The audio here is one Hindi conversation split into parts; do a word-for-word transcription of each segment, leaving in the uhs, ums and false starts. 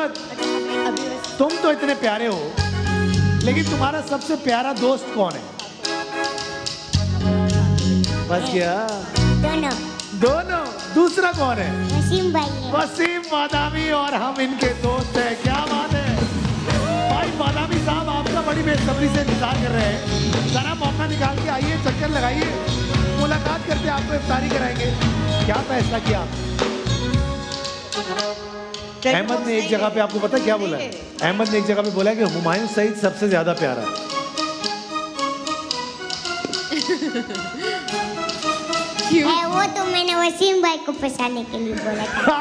मत। तुम तो इतने प्यारे हो, लेकिन तुम्हारा सबसे प्यारा दोस्त कौन है? बस गया। दोनों। दोनों। दूसरा कौन है? वसीम भाई है। वसीम बादामी और हम इनके दोस्त हैं। क्या बात है भाई। बादामी साहब आपका बड़ी बेसब्री से इंतजार कर रहे हैं। जरा मौका निकाल के आइए, चक्कर लगाइए, मुलाकात करके आपको इफ्तारी कराएंगे। क्या फैसला किया? अहमद ने एक जगह पे आपको पता क्या बोला है? अहमद ने एक जगह पे बोला कि हुमायूं सईद सबसे ज्यादा प्यारा है। क्यों? वो तो मैंने वसीम भाई को फंसाने के लिए बोला था।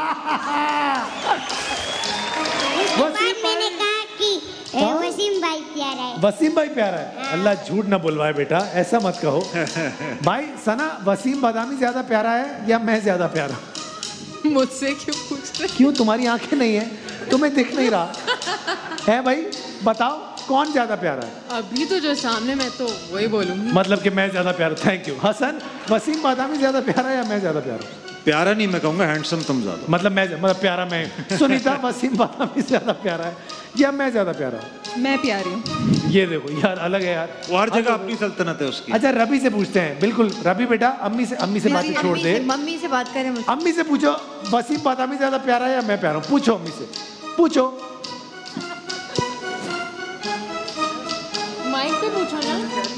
वसीम मैंने कहा कि वसीम भाई प्यारा है। वसीम भाई प्यारा है। अल्लाह झूठ ना बुलवाए बेटा, ऐसा मत कहो। भाई सना, वसीम बादामी ज्यादा प्यारा है या मैं ज्यादा प्यारा? मुझसे क्यों पूछ रहे? क्यों, तुम्हारी आंखें नहीं है, तुम्हें दिख नहीं रहा है? भाई बताओ कौन ज्यादा प्यारा है? अभी तो जो सामने, मैं तो वही बोलूंगी। मतलब कि मैं ज्यादा प्यारा। Thank you. हसन, वसीम बादामी ज्यादा प्यारा है या मैं ज्यादा प्यारा? प्यारा नहीं, मैं कहूंगा हैंडसम तुम ज्यादा। मतलब मैं मतलब प्यारा मैं। सुनीता, वसीम बादामी ज्यादा प्यारा है या मैं ज्यादा प्यारा हूँ? मैं प्यारी हूँ। ये देखो यार, अलग है यार, वो हर जगह अपनी सल्तनत है उसकी। अच्छा रबी से पूछते हैं। बिल्कुल रबी बेटा, अम्मी से अम्मी से बातें छोड़ दे। मम्मी से बात करें मुझे। अम्मी से पूछो, वसीम बादामी ज्यादा प्यारा है या मैं प्यारा हूँ? पूछो अम्मी से, पूछो। माइक पे पूछो ना।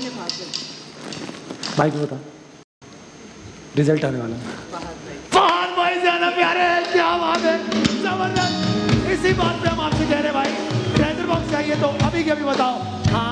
भाई को बता, रिजल्ट आने वाला है। फहद भाई ज्यादा प्यारे हैं। क्या बात है, जबरदस्त। इसी बात पे हम आपसे कह रहे भाई, ट्रेजर बॉक्स चाहिए तो अभी के अभी बताओ। हाँ